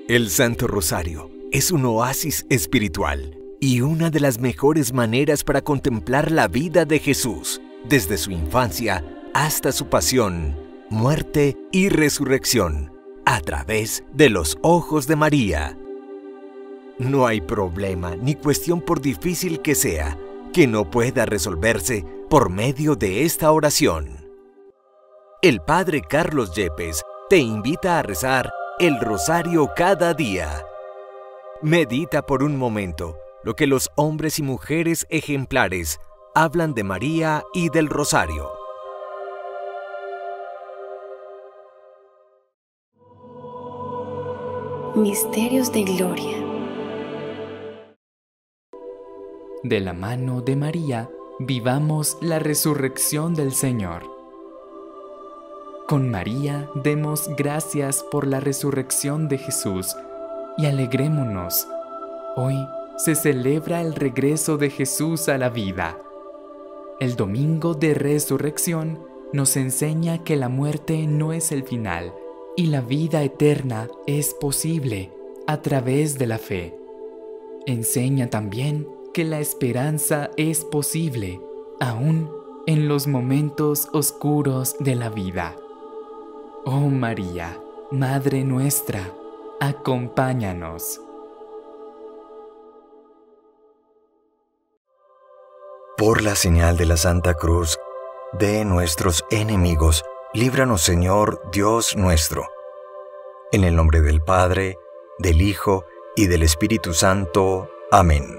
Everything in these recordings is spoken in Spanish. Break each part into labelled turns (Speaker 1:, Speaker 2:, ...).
Speaker 1: El Santo Rosario es un oasis espiritual y una de las mejores maneras para contemplar la vida de Jesús, desde su infancia hasta su pasión, muerte y resurrección, a través de los ojos de María. No hay problema ni cuestión, por difícil que sea, que no pueda resolverse por medio de esta oración. El Padre Carlos Yepes te invita a rezar el Rosario cada día. Medita por un momento lo que los hombres y mujeres ejemplares hablan de María y del Rosario.
Speaker 2: Misterios de Gloria.
Speaker 3: De la mano de María, vivamos la resurrección del Señor. Con María demos gracias por la resurrección de Jesús y alegrémonos. Hoy se celebra el regreso de Jesús a la vida. El domingo de resurrección nos enseña que la muerte no es el final y la vida eterna es posible a través de la fe. Enseña también que la esperanza es posible aún en los momentos oscuros de la vida. Oh María, Madre nuestra, acompáñanos.
Speaker 4: Por la señal de la Santa Cruz de nuestros enemigos, líbranos, Señor Dios nuestro. En el nombre del Padre, del Hijo y del Espíritu Santo. Amén.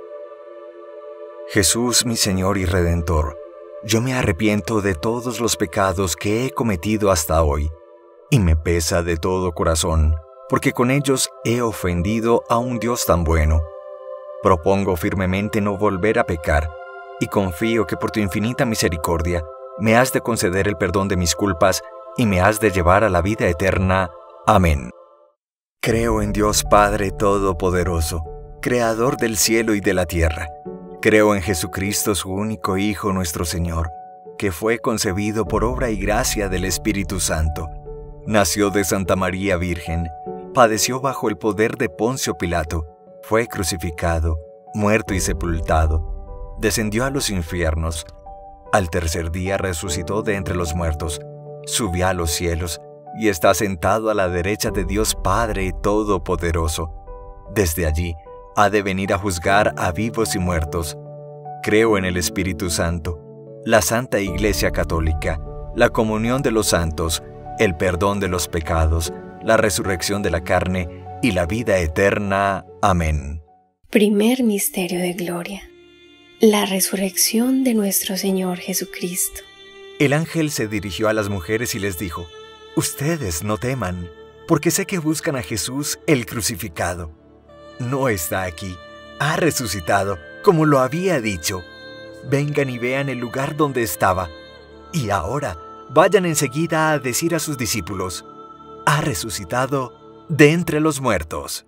Speaker 4: Jesús, mi Señor y Redentor, yo me arrepiento de todos los pecados que he cometido hasta hoy, y me pesa de todo corazón, porque con ellos he ofendido a un Dios tan bueno. Propongo firmemente no volver a pecar, y confío que por tu infinita misericordia me has de conceder el perdón de mis culpas y me has de llevar a la vida eterna. Amén. Creo en Dios Padre Todopoderoso, Creador del cielo y de la tierra. Creo en Jesucristo, su único Hijo, nuestro Señor, que fue concebido por obra y gracia del Espíritu Santo. Nació de Santa María Virgen, padeció bajo el poder de Poncio Pilato, fue crucificado, muerto y sepultado, descendió a los infiernos. Al tercer día resucitó de entre los muertos, subió a los cielos y está sentado a la derecha de Dios Padre Todopoderoso. Desde allí ha de venir a juzgar a vivos y muertos. Creo en el Espíritu Santo, la Santa Iglesia Católica, la comunión de los santos, el perdón de los pecados, la resurrección de la carne y la vida eterna. Amén.
Speaker 2: Primer misterio de gloria. La resurrección de nuestro Señor Jesucristo.
Speaker 4: El ángel se dirigió a las mujeres y les dijo: Ustedes no teman, porque sé que buscan a Jesús el crucificado. No está aquí, ha resucitado, como lo había dicho. Vengan y vean el lugar donde estaba. Y ahora, vayan enseguida a decir a sus discípulos: ha resucitado de entre los muertos.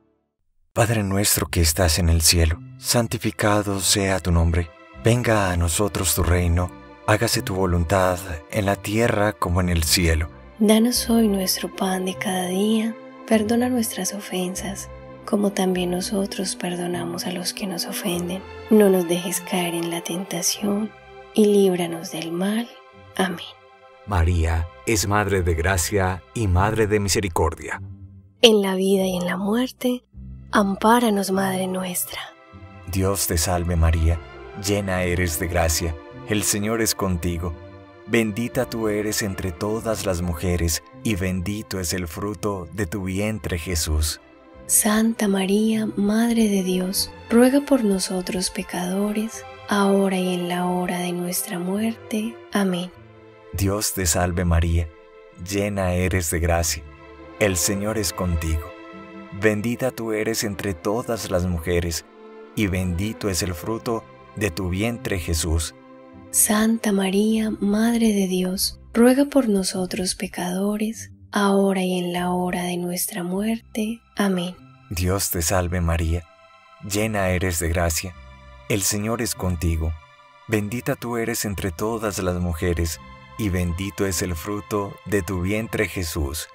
Speaker 4: Padre nuestro que estás en el cielo, santificado sea tu nombre. Venga a nosotros tu reino, hágase tu voluntad en la tierra como en el cielo.
Speaker 2: Danos hoy nuestro pan de cada día, perdona nuestras ofensas, como también nosotros perdonamos a los que nos ofenden. No nos dejes caer en la tentación y líbranos del mal. Amén.
Speaker 1: María es Madre de Gracia y Madre de Misericordia.
Speaker 2: En la vida y en la muerte, ampáranos, Madre nuestra.
Speaker 4: Dios te salve María, llena eres de gracia, el Señor es contigo. Bendita tú eres entre todas las mujeres, y bendito es el fruto de tu vientre Jesús.
Speaker 2: Santa María, Madre de Dios, ruega por nosotros pecadores, ahora y en la hora de nuestra muerte. Amén.
Speaker 4: Dios te salve María, llena eres de gracia, el Señor es contigo. Bendita tú eres entre todas las mujeres, y bendito es el fruto de tu vientre Jesús.
Speaker 2: Santa María, Madre de Dios, ruega por nosotros pecadores, ahora y en la hora de nuestra muerte. Amén.
Speaker 4: Dios te salve María, llena eres de gracia, el Señor es contigo. Bendita tú eres entre todas las mujeres, y bendito es el fruto de tu vientre Jesús.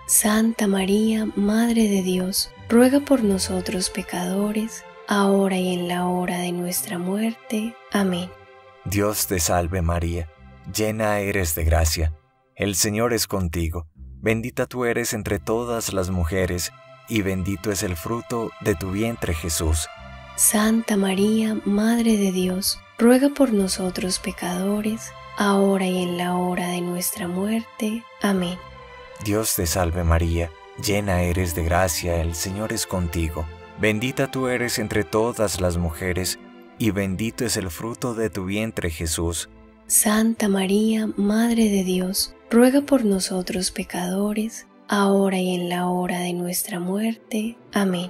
Speaker 2: Santa María, Madre de Dios, ruega por nosotros pecadores, ahora y en la hora de nuestra muerte. Amén.
Speaker 4: Dios te salve María, llena eres de gracia, el Señor es contigo, bendita tú eres entre todas las mujeres, y bendito es el fruto de tu vientre Jesús.
Speaker 2: Santa María, Madre de Dios, ruega por nosotros pecadores, ahora y en la hora de nuestra muerte. Amén.
Speaker 4: Dios te salve María, llena eres de gracia, el Señor es contigo, bendita tú eres entre todas las mujeres, y bendito es el fruto de tu vientre Jesús.
Speaker 2: Santa María, Madre de Dios, ruega por nosotros pecadores, ahora y en la hora de nuestra muerte. Amén.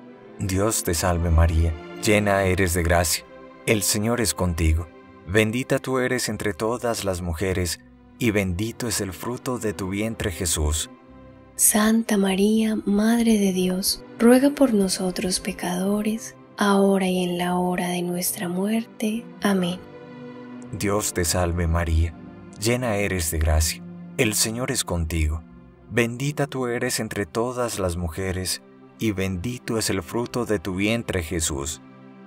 Speaker 4: Dios te salve María, llena eres de gracia, el Señor es contigo, bendita tú eres entre todas las mujeres, y bendito es el fruto de tu vientre Jesús.
Speaker 2: Santa María, Madre de Dios, ruega por nosotros pecadores, ahora y en la hora de nuestra muerte. Amén.
Speaker 4: Dios te salve María, llena eres de gracia, el Señor es contigo, bendita tú eres entre todas las mujeres, y bendito es el fruto de tu vientre Jesús.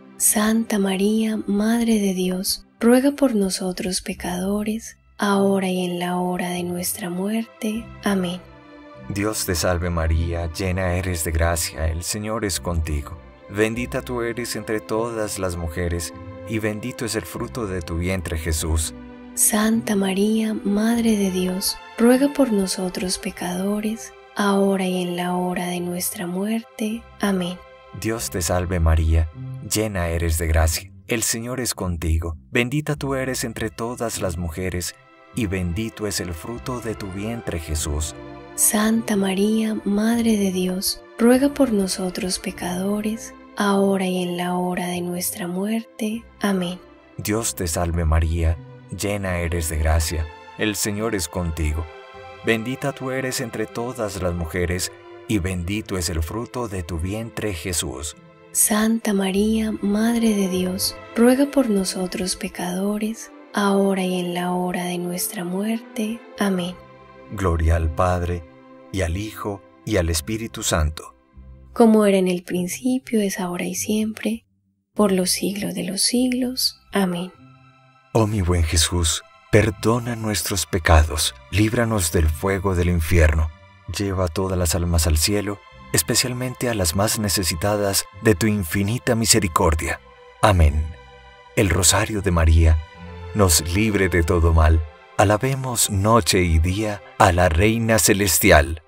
Speaker 2: Santa María, Madre de Dios, ruega por nosotros pecadores, ahora y en la hora de nuestra muerte. Amén.
Speaker 4: Dios te salve María, llena eres de gracia, el Señor es contigo, bendita tú eres entre todas las mujeres, y bendito es el fruto de tu vientre Jesús.
Speaker 2: Santa María, Madre de Dios, ruega por nosotros pecadores, ahora y en la hora de nuestra muerte. Amén.
Speaker 4: Dios te salve María, llena eres de gracia, el Señor es contigo, bendita tú eres entre todas las mujeres, y bendito es el fruto de tu vientre Jesús.
Speaker 2: Santa María, Madre de Dios, ruega por nosotros pecadores, ahora y en la hora de nuestra muerte. Amén.
Speaker 4: Dios te salve María, llena eres de gracia, el Señor es contigo, bendita tú eres entre todas las mujeres, y bendito es el fruto de tu vientre Jesús.
Speaker 2: Santa María, Madre de Dios, ruega por nosotros pecadores, ahora y en la hora de nuestra muerte. Amén.
Speaker 4: Gloria al Padre, y al Hijo, y al Espíritu Santo.
Speaker 2: Como era en el principio, es ahora y siempre, por los siglos de los siglos. Amén.
Speaker 4: Oh mi buen Jesús, perdona nuestros pecados, líbranos del fuego del infierno, lleva a todas las almas al cielo, especialmente a las más necesitadas de tu infinita misericordia. Amén. El Rosario de María nos libre de todo mal. Alabemos noche y día a la Reina Celestial.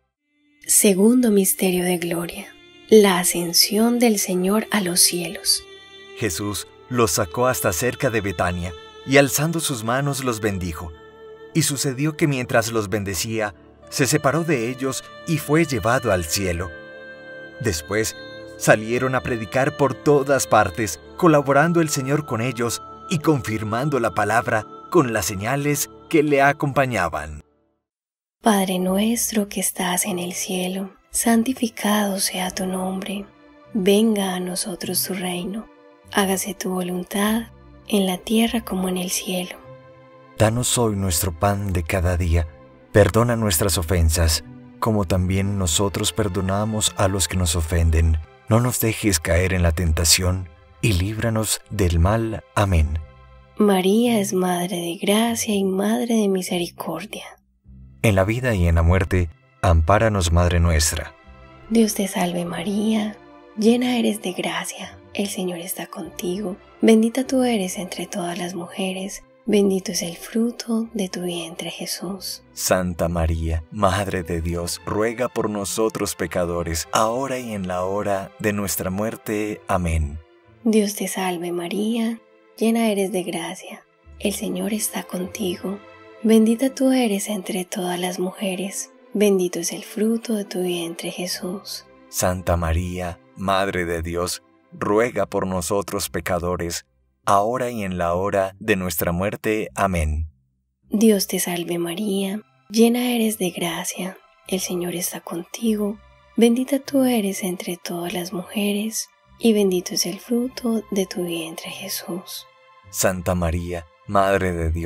Speaker 2: Segundo misterio de gloria, la ascensión del Señor a los cielos.
Speaker 4: Jesús los sacó hasta cerca de Betania y alzando sus manos los bendijo. Y sucedió que mientras los bendecía, se separó de ellos y fue llevado al cielo. Después salieron a predicar por todas partes, colaborando el Señor con ellos y confirmando la palabra con las señales que le acompañaban.
Speaker 2: Padre nuestro que estás en el cielo, santificado sea tu nombre. Venga a nosotros tu reino. Hágase tu voluntad, en la tierra como en el cielo.
Speaker 4: Danos hoy nuestro pan de cada día. Perdona nuestras ofensas, como también nosotros perdonamos a los que nos ofenden. No nos dejes caer en la tentación, y líbranos del mal. Amén.
Speaker 2: María es Madre de Gracia y Madre de Misericordia.
Speaker 4: En la vida y en la muerte, ampáranos, Madre nuestra.
Speaker 2: Dios te salve María, llena eres de gracia, el Señor está contigo. Bendita tú eres entre todas las mujeres, bendito es el fruto de tu vientre Jesús.
Speaker 4: Santa María, Madre de Dios, ruega por nosotros pecadores, ahora y en la hora de nuestra muerte. Amén.
Speaker 2: Dios te salve María, llena eres de gracia, el Señor está contigo. Bendita tú eres entre todas las mujeres, bendito es el fruto de tu vientre Jesús.
Speaker 4: Santa María, Madre de Dios, ruega por nosotros pecadores, ahora y en la hora de nuestra muerte. Amén.
Speaker 2: Dios te salve María, llena eres de gracia, el Señor está contigo. Bendita tú eres entre todas las mujeres, y bendito es el fruto de tu vientre Jesús.
Speaker 4: Santa María, Madre de Dios,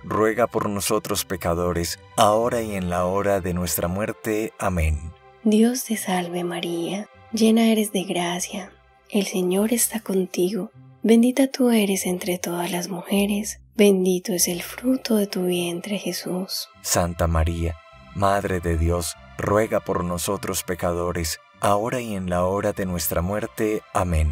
Speaker 4: ruega por nosotros pecadores, ahora y en la hora de nuestra muerte. Amén.
Speaker 2: Dios te salve María, llena eres de gracia, el Señor está contigo. Bendita tú eres entre todas las mujeres, bendito es el fruto de tu vientre Jesús.
Speaker 4: Santa María, Madre de Dios, ruega por nosotros pecadores, ahora y en la hora de nuestra muerte. Amén.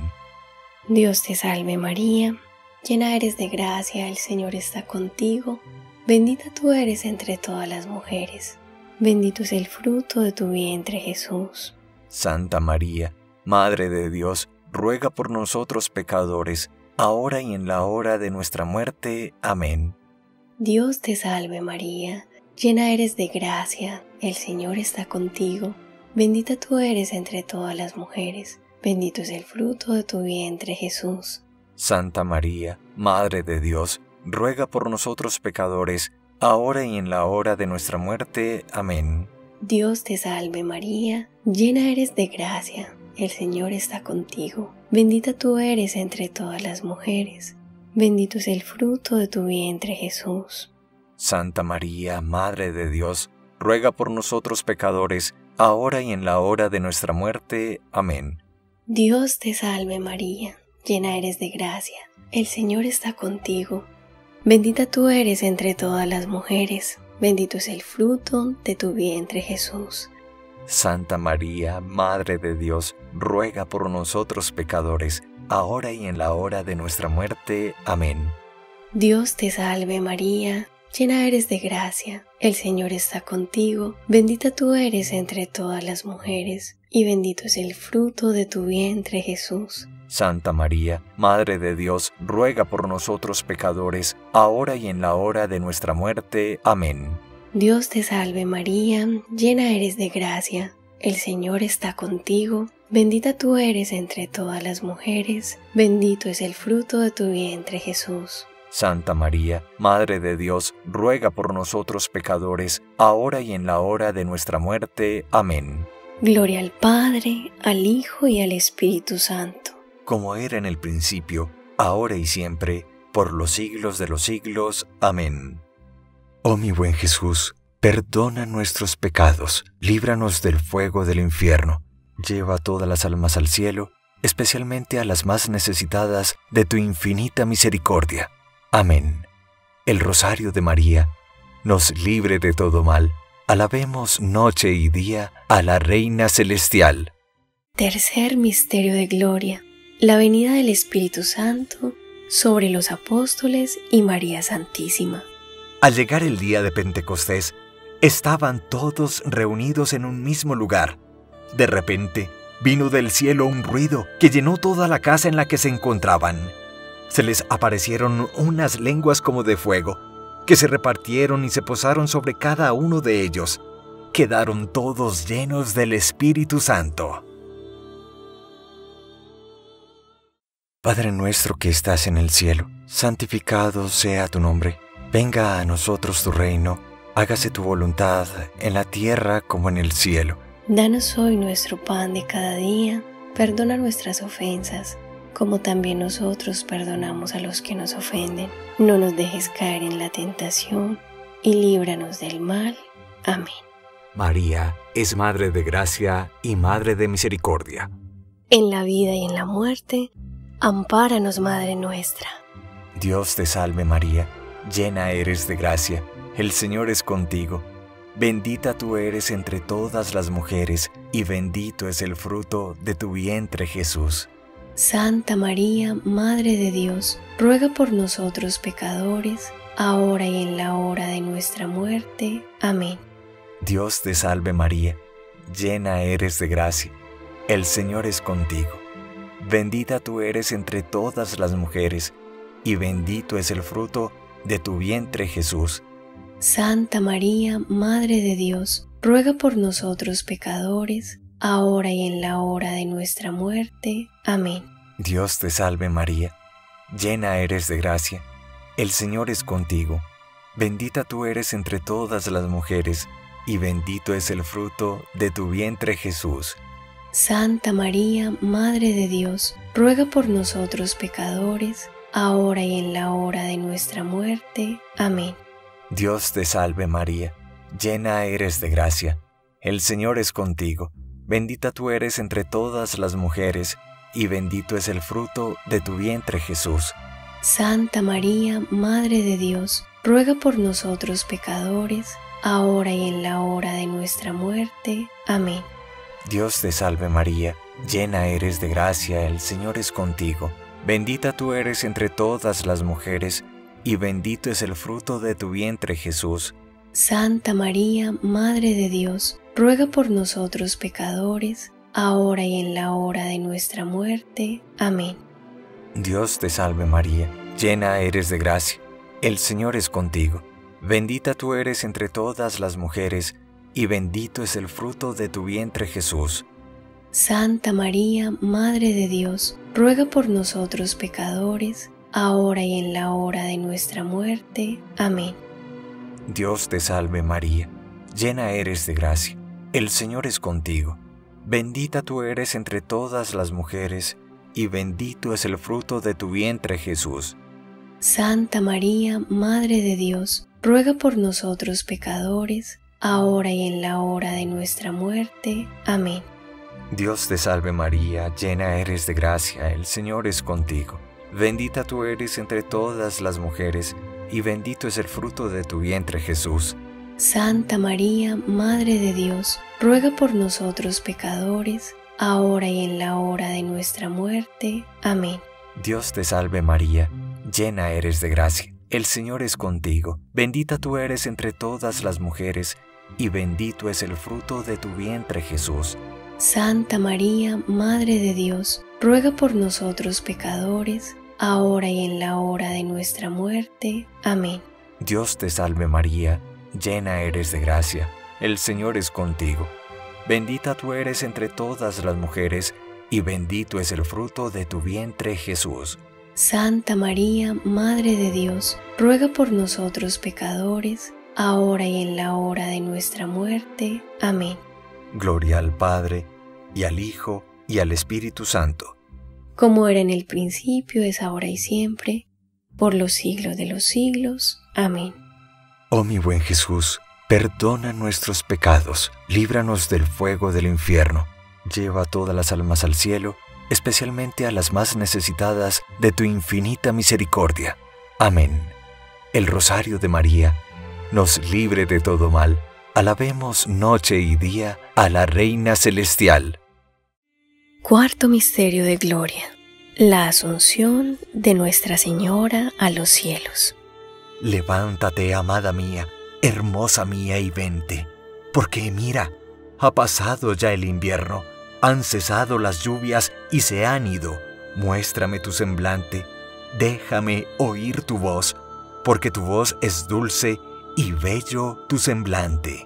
Speaker 2: Dios te salve María, llena eres de gracia, el Señor está contigo. Bendita tú eres entre todas las mujeres, bendito es el fruto de tu vientre Jesús.
Speaker 4: Santa María, Madre de Dios, ruega por nosotros pecadores, ahora y en la hora de nuestra muerte. Amén.
Speaker 2: Dios te salve María, llena eres de gracia, el Señor está contigo. Bendita tú eres entre todas las mujeres, bendito es el fruto de tu vientre Jesús.
Speaker 4: Santa María, Madre de Dios, ruega por nosotros pecadores, ahora y en la hora de nuestra muerte. Amén.
Speaker 2: Dios te salve María, llena eres de gracia, el Señor está contigo. Bendita tú eres entre todas las mujeres, bendito es el fruto de tu vientre Jesús.
Speaker 4: Santa María, Madre de Dios, ruega por nosotros pecadores, ahora y en la hora de nuestra muerte. Amén.
Speaker 2: Dios te salve María, llena eres de gracia, el Señor está contigo. Bendita tú eres entre todas las mujeres, bendito es el fruto de tu vientre Jesús.
Speaker 4: Santa María, Madre de Dios, ruega por nosotros pecadores, ahora y en la hora de nuestra muerte. Amén.
Speaker 2: Dios te salve María, llena eres de gracia, el Señor está contigo. Bendita tú eres entre todas las mujeres, y bendito es el fruto de tu vientre Jesús.
Speaker 4: Santa María, Madre de Dios, ruega por nosotros pecadores, ahora y en la hora de nuestra muerte. Amén.
Speaker 2: Dios te salve María, llena eres de gracia, el Señor está contigo. Bendita tú eres entre todas las mujeres, bendito es el fruto de tu vientre Jesús.
Speaker 4: Santa María, Madre de Dios, ruega por nosotros pecadores, ahora y en la hora de nuestra muerte. Amén.
Speaker 2: Gloria al Padre, al Hijo y al Espíritu Santo.
Speaker 4: Como era en el principio, ahora y siempre, por los siglos de los siglos. Amén. Oh mi buen Jesús, perdona nuestros pecados, líbranos del fuego del infierno, lleva a todas las almas al cielo, especialmente a las más necesitadas de tu infinita misericordia. Amén. El Rosario de María nos libre de todo mal. Alabemos noche y día a la Reina Celestial.
Speaker 2: Tercer misterio de gloria, la venida del Espíritu Santo sobre los apóstoles y María Santísima.
Speaker 4: Al llegar el día de Pentecostés, estaban todos reunidos en un mismo lugar. De repente, vino del cielo un ruido que llenó toda la casa en la que se encontraban. Se les aparecieron unas lenguas como de fuego, que se repartieron y se posaron sobre cada uno de ellos. Quedaron todos llenos del Espíritu Santo. Padre nuestro que estás en el cielo, santificado sea tu nombre. Venga a nosotros tu reino, hágase tu voluntad en la tierra como en el cielo.
Speaker 2: Danos hoy nuestro pan de cada día, perdona nuestras ofensas, como también nosotros perdonamos a los que nos ofenden. No nos dejes caer en la tentación, y líbranos del mal. Amén.
Speaker 4: María es Madre de Gracia y Madre de Misericordia.
Speaker 2: En la vida y en la muerte, ampáranos, Madre nuestra.
Speaker 4: Dios te salve María, llena eres de gracia, el Señor es contigo. Bendita tú eres entre todas las mujeres, y bendito es el fruto de tu vientre Jesús.
Speaker 2: Santa María, Madre de Dios, ruega por nosotros pecadores, ahora y en la hora de nuestra muerte. Amén.
Speaker 4: Dios te salve María, llena eres de gracia, el Señor es contigo. Bendita tú eres entre todas las mujeres, y bendito es el fruto de tu vientre Jesús.
Speaker 2: Santa María, Madre de Dios, ruega por nosotros pecadores, ahora y en la hora de nuestra muerte. Amén.
Speaker 4: Dios te salve María, llena eres de gracia, el Señor es contigo. Bendita tú eres entre todas las mujeres, y bendito es el fruto de tu vientre Jesús.
Speaker 2: Santa María, Madre de Dios, ruega por nosotros pecadores, ahora y en la hora de nuestra muerte. Amén.
Speaker 4: Dios te salve María, llena eres de gracia, el Señor es contigo, bendita tú eres entre todas las mujeres, y bendito es el fruto de tu vientre Jesús.
Speaker 2: Santa María, Madre de Dios, ruega por nosotros pecadores, ahora y en la hora de nuestra muerte. Amén.
Speaker 4: Dios te salve María, llena eres de gracia, el Señor es contigo, bendita tú eres entre todas las mujeres, y bendito es el fruto de tu vientre Jesús.
Speaker 2: Santa María, Madre de Dios, ruega por nosotros pecadores, ahora y en la hora de nuestra muerte. Amén.
Speaker 4: Dios te salve María, llena eres de gracia, el Señor es contigo, bendita tú eres entre todas las mujeres, y bendito es el fruto de tu vientre Jesús.
Speaker 2: Santa María, Madre de Dios, ruega por nosotros pecadores, ahora y en la hora de nuestra muerte. Amén.
Speaker 4: Dios te salve María, llena eres de gracia, el Señor es contigo, bendita tú eres entre todas las mujeres, y bendito es el fruto de tu vientre Jesús.
Speaker 2: Santa María, Madre de Dios, ruega por nosotros pecadores, ahora y en la hora de nuestra muerte. Amén.
Speaker 4: Dios te salve María, llena eres de gracia, el Señor es contigo, bendita tú eres entre todas las mujeres, y bendito es el fruto de tu vientre Jesús.
Speaker 2: Santa María, Madre de Dios, ruega por nosotros pecadores, ahora y en la hora de nuestra muerte. Amén.
Speaker 4: Dios te salve María, llena eres de gracia, el Señor es contigo, bendita tú eres entre todas las mujeres, y bendito es el fruto de tu vientre Jesús.
Speaker 2: Santa María, Madre de Dios, ruega por nosotros pecadores, ahora y en la hora de nuestra muerte. Amén.
Speaker 4: Dios te salve María, llena eres de gracia, el Señor es contigo, bendita tú eres entre todas las mujeres, y bendito es el fruto de tu vientre Jesús.
Speaker 2: Santa María, Madre de Dios, ruega por nosotros pecadores, ahora y en la hora de nuestra muerte. Amén.
Speaker 4: Gloria al Padre, y al Hijo, y al Espíritu Santo.
Speaker 2: Como era en el principio, es ahora y siempre, por los siglos de los siglos. Amén.
Speaker 4: Oh mi buen Jesús, perdona nuestros pecados, líbranos del fuego del infierno, lleva a todas las almas al cielo, especialmente a las más necesitadas de tu infinita misericordia. Amén. El Rosario de María nos libre de todo mal. Alabemos noche y día a la Reina Celestial.
Speaker 2: Cuarto misterio de gloria: la Asunción de Nuestra Señora a los cielos.
Speaker 4: Levántate, amada mía, hermosa mía, y vente, porque mira, ha pasado ya el invierno, han cesado las lluvias y se han ido. Muéstrame tu semblante, déjame oír tu voz, porque tu voz es dulce y bello tu semblante.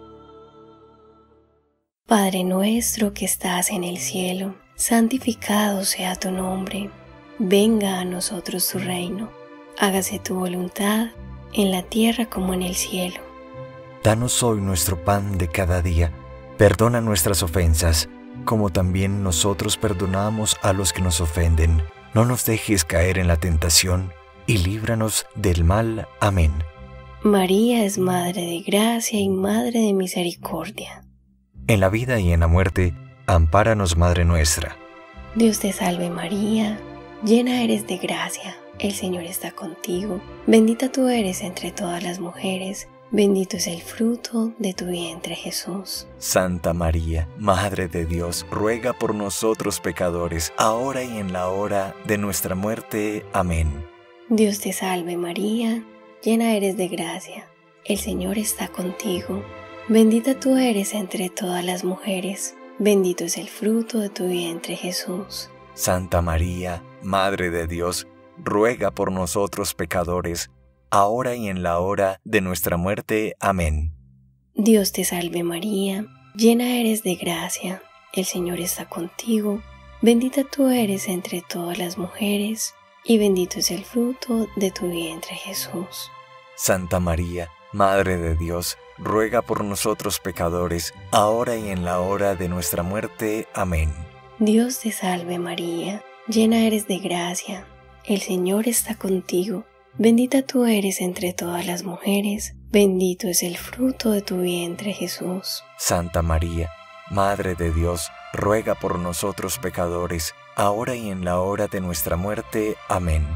Speaker 2: Padre nuestro que estás en el cielo, santificado sea tu nombre. Venga a nosotros tu reino. Hágase tu voluntad, en la tierra como en el cielo.
Speaker 4: Danos hoy nuestro pan de cada día. Perdona nuestras ofensas, como también nosotros perdonamos a los que nos ofenden. No nos dejes caer en la tentación, y líbranos del mal. Amén.
Speaker 2: María es Madre de Gracia y Madre de Misericordia.
Speaker 4: En la vida y en la muerte, ampáranos, Madre nuestra.
Speaker 2: Dios te salve María, llena eres de gracia, el Señor está contigo. Bendita tú eres entre todas las mujeres, bendito es el fruto de tu vientre Jesús.
Speaker 4: Santa María, Madre de Dios, ruega por nosotros pecadores, ahora y en la hora de nuestra muerte. Amén.
Speaker 2: Dios te salve María, llena eres de gracia, el Señor está contigo. Bendita tú eres entre todas las mujeres, bendito es el fruto de tu vientre Jesús.
Speaker 4: Santa María, Madre de Dios, ruega por nosotros pecadores, ahora y en la hora de nuestra muerte. Amén.
Speaker 2: Dios te salve María, llena eres de gracia, el Señor está contigo. Bendita tú eres entre todas las mujeres, y bendito es el fruto de tu vientre Jesús.
Speaker 4: Santa María, Madre de Dios, ruega por nosotros pecadores, ahora y en la hora de nuestra muerte. Amén.
Speaker 2: Dios te salve María, llena eres de gracia, el Señor está contigo. Bendita tú eres entre todas las mujeres, bendito es el fruto de tu vientre, Jesús.
Speaker 4: Santa María, Madre de Dios, ruega por nosotros pecadores, ahora y en la hora de nuestra muerte. Amén.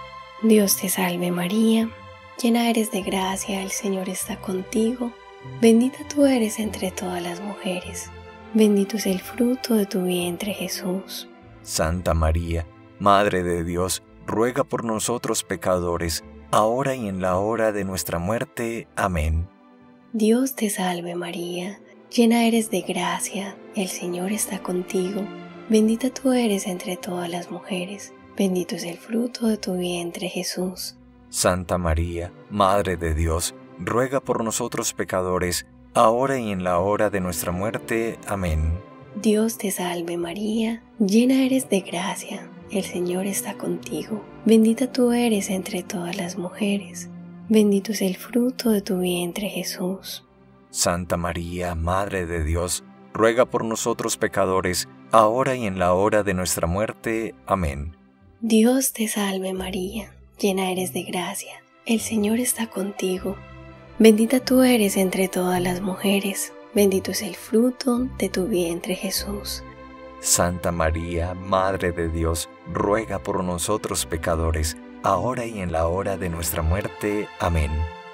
Speaker 2: Dios te salve María, llena eres de gracia, el Señor está contigo. Bendita tú eres entre todas las mujeres, bendito es el fruto de tu vientre, Jesús.
Speaker 4: Santa María, Madre de Dios, ruega por nosotros pecadores, ahora y en la hora de nuestra muerte. Amén.
Speaker 2: Dios te salve María, llena eres de gracia, el Señor está contigo. Bendita tú eres entre todas las mujeres, bendito es el fruto de tu vientre, Jesús.
Speaker 4: Santa María, Madre de Dios, ruega por nosotros pecadores, ahora y en la hora de nuestra muerte. Amén.
Speaker 2: Dios te salve María, llena eres de gracia, el Señor está contigo. Bendita tú eres entre todas las mujeres, bendito es el fruto de tu vientre, Jesús.
Speaker 4: Santa María, Madre de Dios, ruega por nosotros pecadores, ahora y en la hora de nuestra muerte. Amén.
Speaker 2: Dios te salve María, llena eres de gracia, el Señor está contigo. Bendita tú eres entre todas las mujeres, bendito es el fruto de tu vientre, Jesús.
Speaker 4: Santa María, Madre de Dios, ruega por nosotros pecadores, ahora y en la hora de nuestra muerte. Amén.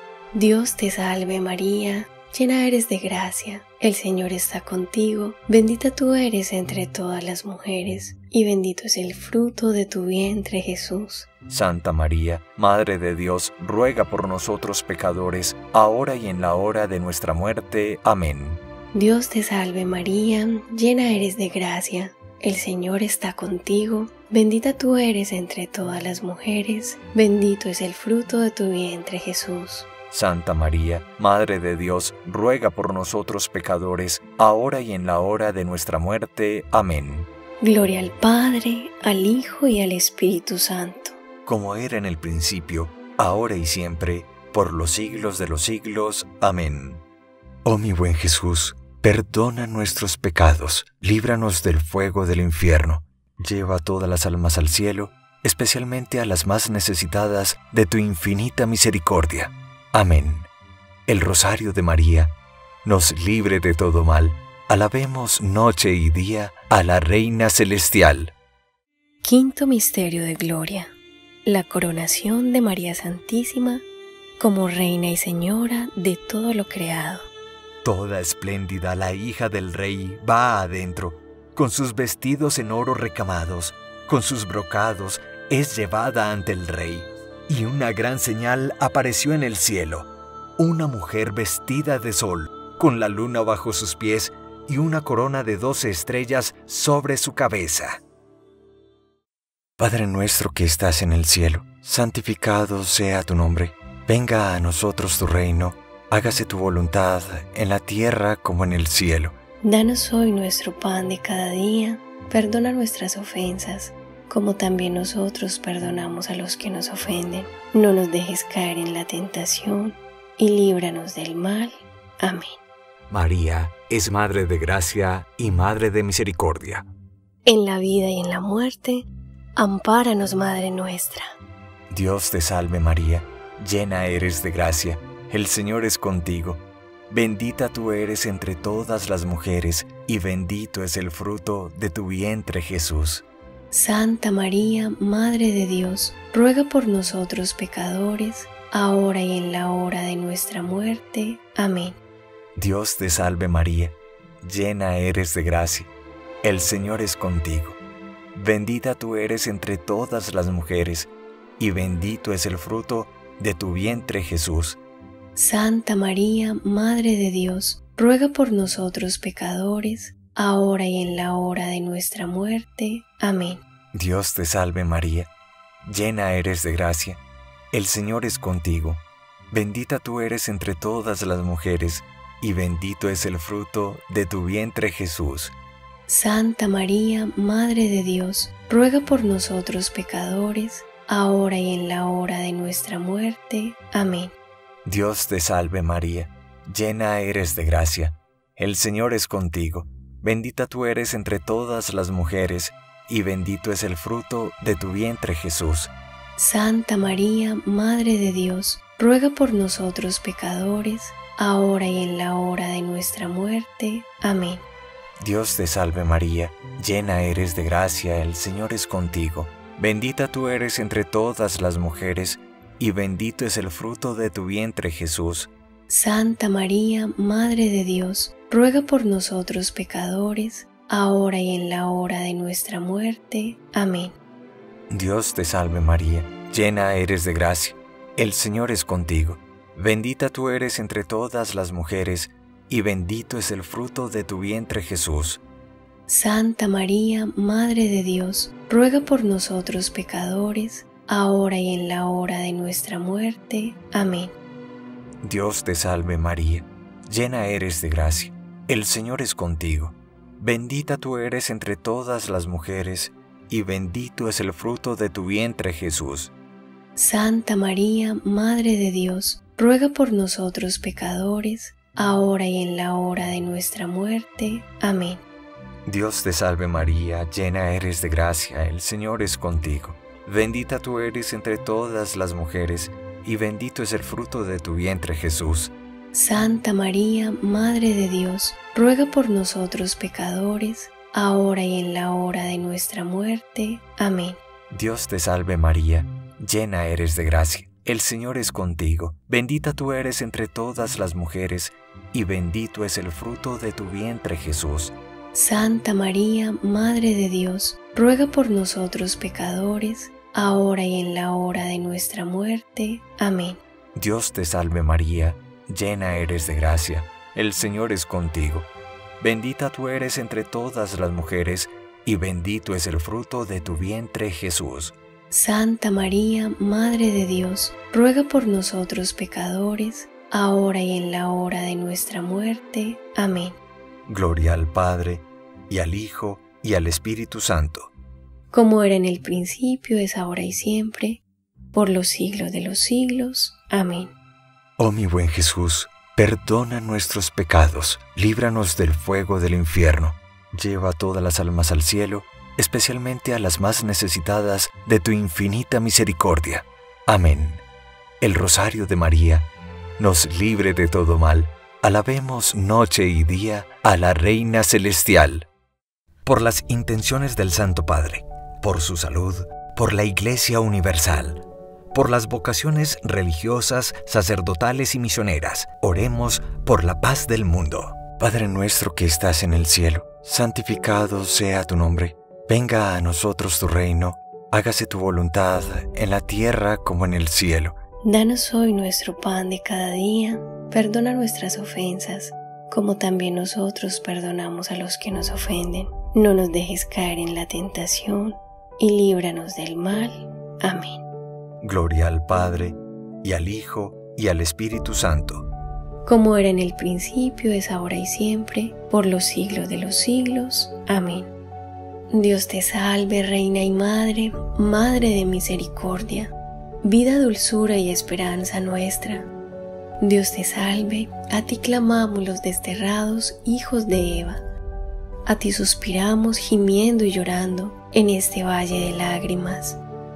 Speaker 2: Dios te salve María, llena eres de gracia, el Señor está contigo. Bendita tú eres entre todas las mujeres, y bendito es el fruto de tu vientre, Jesús.
Speaker 4: Santa María, Madre de Dios, ruega por nosotros pecadores, ahora y en la hora de nuestra muerte. Amén.
Speaker 2: Dios te salve María, llena eres de gracia, el Señor está contigo. Bendita tú eres entre todas las mujeres, bendito es el fruto de tu vientre, Jesús.
Speaker 4: Santa María, Madre de Dios, ruega por nosotros pecadores, ahora y en la hora de nuestra muerte. Amén.
Speaker 2: Gloria al Padre, al Hijo y al Espíritu Santo.
Speaker 4: Como era en el principio, ahora y siempre, por los siglos de los siglos. Amén. Oh mi buen Jesús, perdona nuestros pecados, líbranos del fuego del infierno, lleva a todas las almas al cielo, especialmente a las más necesitadas de tu infinita misericordia. Amén. El Rosario de María nos libre de todo mal. Alabemos noche y día a la Reina Celestial.
Speaker 2: Quinto misterio de gloria: la coronación de María Santísima como Reina y Señora de todo lo creado.
Speaker 4: Toda espléndida la hija del Rey va adentro, con sus vestidos en oro recamados, con sus brocados, es llevada ante el Rey. Y una gran señal apareció en el cielo, una mujer vestida de sol, con la luna bajo sus pies y una corona de 12 estrellas sobre su cabeza. Padre nuestro que estás en el cielo, santificado sea tu nombre. Venga a nosotros tu reino, hágase tu voluntad en la tierra como en el cielo.
Speaker 2: Danos hoy nuestro pan de cada día, perdona nuestras ofensas, como también nosotros perdonamos a los que nos ofenden. No nos dejes caer en la tentación, y líbranos del mal. Amén.
Speaker 4: María es Madre de Gracia y Madre de Misericordia.
Speaker 2: En la vida y en la muerte, ampáranos, Madre nuestra.
Speaker 4: Dios te salve María, llena eres de gracia, el Señor es contigo. Bendita tú eres entre todas las mujeres, y bendito es el fruto de tu vientre, Jesús.
Speaker 2: Santa María, Madre de Dios, ruega por nosotros pecadores, ahora y en la hora de nuestra muerte. Amén.
Speaker 4: Dios te salve María, llena eres de gracia, el Señor es contigo. Bendita tú eres entre todas las mujeres, y bendito es el fruto de tu vientre, Jesús.
Speaker 2: Santa María, Madre de Dios, ruega por nosotros pecadores, ahora y en la hora de nuestra muerte. Amén.
Speaker 4: Dios te salve María, llena eres de gracia, el Señor es contigo. Bendita tú eres entre todas las mujeres, y bendito es el fruto de tu vientre, Jesús.
Speaker 2: Santa María, Madre de Dios, ruega por nosotros pecadores, ahora y en la hora de nuestra muerte. Amén.
Speaker 4: Dios te salve María, llena eres de gracia, el Señor es contigo. Bendita tú eres entre todas las mujeres, y bendito es el fruto de tu vientre, Jesús.
Speaker 2: Santa María, Madre de Dios, ruega por nosotros pecadores, ahora y en la hora de nuestra muerte. Amén.
Speaker 4: Dios te salve María, llena eres de gracia, el Señor es contigo. Bendita tú eres entre todas las mujeres, y bendito es el fruto de tu vientre Jesús.
Speaker 2: Santa María, Madre de Dios, ruega por nosotros pecadores, ahora y en la hora de nuestra muerte. Amén.
Speaker 4: Dios te salve María, llena eres de gracia, el Señor es contigo. Bendita tú eres entre todas las mujeres, y bendito es el fruto de tu vientre Jesús.
Speaker 2: Santa María, Madre de Dios, ruega por nosotros pecadores, ahora y en la hora de nuestra muerte. Amén.
Speaker 4: Dios te salve María, llena eres de gracia, el Señor es contigo. Bendita tú eres entre todas las mujeres, y bendito es el fruto de tu vientre Jesús.
Speaker 2: Santa María, Madre de Dios, ruega por nosotros pecadores, ahora y en la hora de nuestra muerte. Amén.
Speaker 4: Dios te salve María, llena eres de gracia, el Señor es contigo. Bendita tú eres entre todas las mujeres, y bendito es el fruto de tu vientre Jesús.
Speaker 2: Santa María, Madre de Dios, ruega por nosotros pecadores, ahora y en la hora de nuestra muerte. Amén.
Speaker 4: Dios te salve María, llena eres de gracia, el Señor es contigo. Bendita tú eres entre todas las mujeres, y bendito es el fruto de tu vientre Jesús.
Speaker 2: Santa María, Madre de Dios, ruega por nosotros pecadores, ahora y en la hora de nuestra muerte. Amén.
Speaker 4: Dios te salve María, llena eres de gracia, el Señor es contigo. Bendita tú eres entre todas las mujeres, y bendito es el fruto de tu vientre Jesús.
Speaker 2: Santa María, Madre de Dios, ruega por nosotros pecadores, ahora y en la hora de nuestra muerte. Amén.
Speaker 4: Gloria al Padre, y al Hijo, y al Espíritu Santo.
Speaker 2: Como era en el principio, es ahora y siempre, por los siglos de los siglos. Amén.
Speaker 4: Oh mi buen Jesús, perdona nuestros pecados, líbranos del fuego del infierno, lleva a todas las almas al cielo, especialmente a las más necesitadas de tu infinita misericordia. Amén. El Rosario de María nos libre de todo mal. Alabemos noche y día a la Reina Celestial. Por las intenciones del Santo Padre, por su salud, por la Iglesia Universal, por las vocaciones religiosas, sacerdotales y misioneras, oremos por la paz del mundo. Padre nuestro que estás en el cielo, santificado sea tu nombre. Venga a nosotros tu reino, hágase tu voluntad en la tierra como en el cielo.
Speaker 2: Danos hoy nuestro pan de cada día, perdona nuestras ofensas, como también nosotros perdonamos a los que nos ofenden. No nos dejes caer en la tentación, y líbranos del mal. Amén.
Speaker 4: Gloria al Padre, y al Hijo, y al Espíritu Santo.
Speaker 2: Como era en el principio, es ahora y siempre, por los siglos de los siglos. Amén. Dios te salve, Reina y Madre, Madre de misericordia, vida, dulzura y esperanza nuestra. Dios te salve, a ti clamamos los desterrados hijos de Eva. A ti suspiramos gimiendo y llorando en este valle de lágrimas.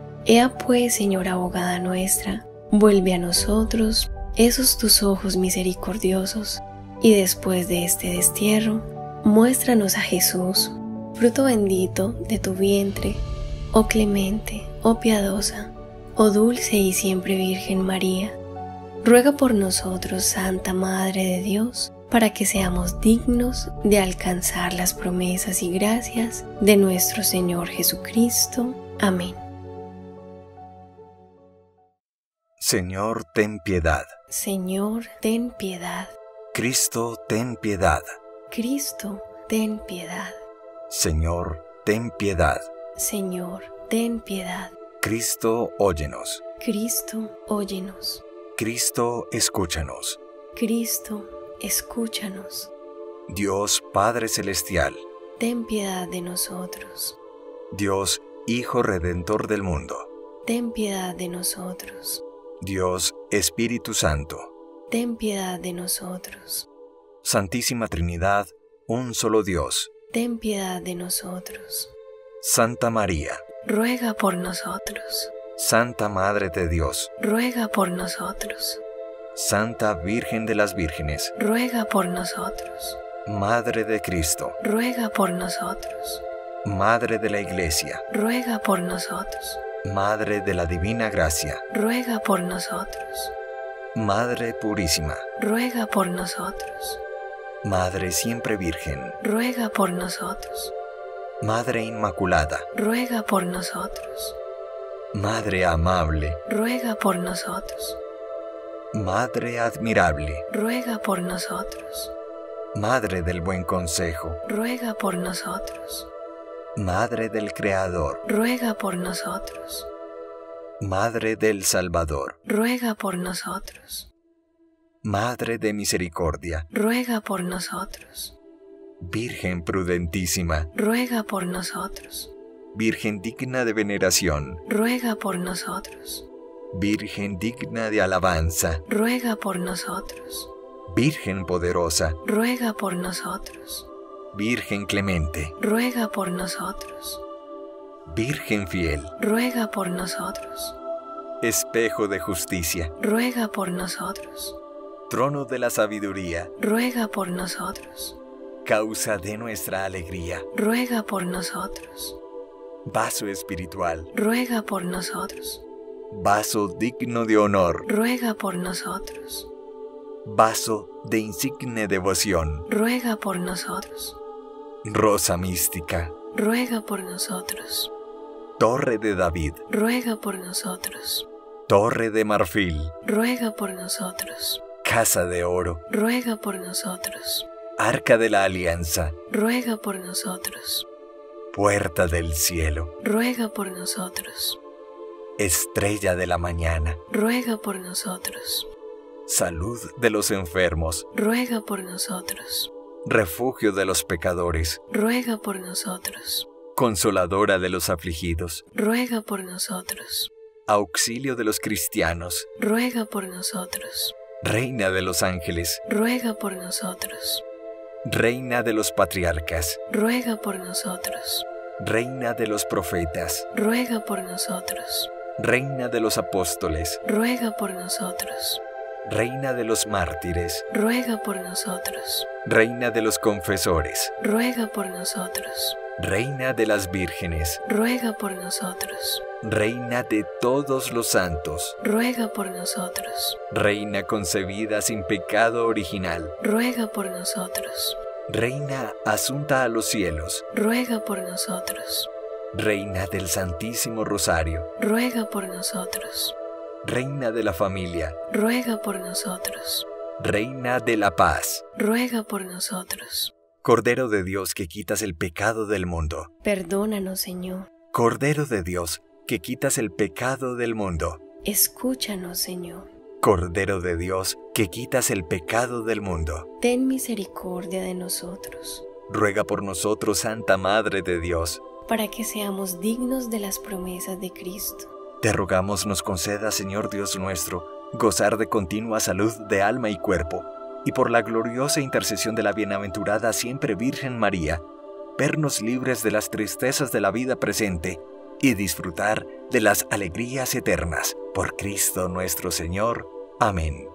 Speaker 2: Ea pues, Señora abogada nuestra, vuelve a nosotros esos tus ojos misericordiosos, y después de este destierro, muéstranos a Jesús, fruto bendito de tu vientre, oh clemente, oh piadosa, oh dulce y siempre Virgen María. Ruega por nosotros, Santa Madre de Dios, para que seamos dignos de alcanzar las promesas y gracias de nuestro Señor Jesucristo. Amén.
Speaker 4: Señor, ten piedad.
Speaker 2: Señor, ten piedad.
Speaker 4: Cristo, ten piedad.
Speaker 2: Cristo, ten piedad.
Speaker 4: Señor, ten piedad.
Speaker 2: Señor, ten piedad.
Speaker 4: Cristo, óyenos.
Speaker 2: Cristo, óyenos.
Speaker 4: Cristo, escúchanos.
Speaker 2: Cristo, escúchanos.
Speaker 4: Dios Padre Celestial.
Speaker 2: Ten piedad de nosotros.
Speaker 4: Dios Hijo Redentor del mundo.
Speaker 2: Ten piedad de nosotros.
Speaker 4: Dios Espíritu Santo.
Speaker 2: Ten piedad de nosotros.
Speaker 4: Santísima Trinidad, un solo Dios.
Speaker 2: Ten piedad de nosotros.
Speaker 4: Santa María.
Speaker 2: Ruega por nosotros.
Speaker 4: Santa Madre de Dios,
Speaker 2: ruega por nosotros.
Speaker 4: Santa Virgen de las Vírgenes,
Speaker 2: Ruega por nosotros.
Speaker 4: Madre de Cristo,
Speaker 2: Ruega por nosotros.
Speaker 4: Madre de la Iglesia,
Speaker 2: Ruega por nosotros.
Speaker 4: Madre de la Divina Gracia,
Speaker 2: Ruega por nosotros.
Speaker 4: Madre Purísima,
Speaker 2: Ruega por nosotros.
Speaker 4: Madre Siempre Virgen,
Speaker 2: Ruega por nosotros.
Speaker 4: Madre Inmaculada,
Speaker 2: Ruega por nosotros.
Speaker 4: Madre Amable,
Speaker 2: Ruega por nosotros.
Speaker 4: Madre Admirable,
Speaker 2: Ruega por nosotros.
Speaker 4: Madre del Buen Consejo,
Speaker 2: Ruega por nosotros.
Speaker 4: Madre del Creador,
Speaker 2: Ruega por nosotros.
Speaker 4: Madre del Salvador,
Speaker 2: Ruega por nosotros.
Speaker 4: Madre de Misericordia,
Speaker 2: Ruega por nosotros.
Speaker 4: Virgen prudentísima,
Speaker 2: Ruega por nosotros.
Speaker 4: Virgen digna de veneración,
Speaker 2: Ruega por nosotros.
Speaker 4: Virgen digna de alabanza,
Speaker 2: Ruega por nosotros.
Speaker 4: Virgen poderosa,
Speaker 2: Ruega por nosotros.
Speaker 4: Virgen clemente,
Speaker 2: Ruega por nosotros.
Speaker 4: Virgen fiel,
Speaker 2: Ruega por nosotros.
Speaker 4: espejo de justicia,
Speaker 2: Ruega por nosotros.
Speaker 4: trono de la sabiduría,
Speaker 2: Ruega por nosotros.
Speaker 4: causa de nuestra alegría,
Speaker 2: Ruega por nosotros.
Speaker 4: vaso espiritual,
Speaker 2: Ruega por nosotros.
Speaker 4: vaso digno de honor,
Speaker 2: Ruega por nosotros.
Speaker 4: vaso de insigne devoción,
Speaker 2: Ruega por nosotros.
Speaker 4: rosa mística,
Speaker 2: Ruega por nosotros.
Speaker 4: torre de David,
Speaker 2: Ruega por nosotros.
Speaker 4: torre de marfil,
Speaker 2: Ruega por nosotros.
Speaker 4: casa de oro,
Speaker 2: Ruega por nosotros.
Speaker 4: arca de la alianza,
Speaker 2: Ruega por nosotros.
Speaker 4: puerta del cielo,
Speaker 2: Ruega por nosotros.
Speaker 4: estrella de la mañana,
Speaker 2: Ruega por nosotros.
Speaker 4: salud de los enfermos,
Speaker 2: Ruega por nosotros.
Speaker 4: refugio de los pecadores,
Speaker 2: Ruega por nosotros.
Speaker 4: consoladora de los afligidos,
Speaker 2: Ruega por nosotros.
Speaker 4: auxilio de los cristianos,
Speaker 2: Ruega por nosotros.
Speaker 4: reina de los ángeles,
Speaker 2: Ruega por nosotros.
Speaker 4: reina de los patriarcas,
Speaker 2: Ruega por nosotros.
Speaker 4: reina de los profetas,
Speaker 2: Ruega por nosotros.
Speaker 4: reina de los apóstoles,
Speaker 2: Ruega por nosotros.
Speaker 4: reina de los mártires,
Speaker 2: Ruega por nosotros.
Speaker 4: reina de los confesores,
Speaker 2: Ruega por nosotros.
Speaker 4: reina de las vírgenes,
Speaker 2: Ruega por nosotros.
Speaker 4: reina de todos los santos,
Speaker 2: Ruega por nosotros.
Speaker 4: reina concebida sin pecado original,
Speaker 2: Ruega por nosotros.
Speaker 4: reina asunta a los cielos,
Speaker 2: Ruega por nosotros.
Speaker 4: reina del Santísimo Rosario,
Speaker 2: Ruega por nosotros.
Speaker 4: reina de la familia,
Speaker 2: Ruega por nosotros.
Speaker 4: reina de la paz,
Speaker 2: Ruega por nosotros.
Speaker 4: Cordero de Dios que quitas el pecado del mundo,
Speaker 2: Perdónanos, Señor.
Speaker 4: Cordero de Dios que quitas el pecado del mundo,
Speaker 2: Escúchanos, Señor.
Speaker 4: Cordero de Dios que quitas el pecado del mundo,
Speaker 2: Ten misericordia de nosotros,
Speaker 4: ruega por nosotros, Santa Madre de Dios.
Speaker 2: para que seamos dignos de las promesas de Cristo.
Speaker 4: Te rogamos nos conceda, Señor Dios nuestro, gozar de continua salud de alma y cuerpo, y por la gloriosa intercesión de la bienaventurada siempre Virgen María, vernos libres de las tristezas de la vida presente y disfrutar de las alegrías eternas. Por Cristo nuestro Señor. Amén.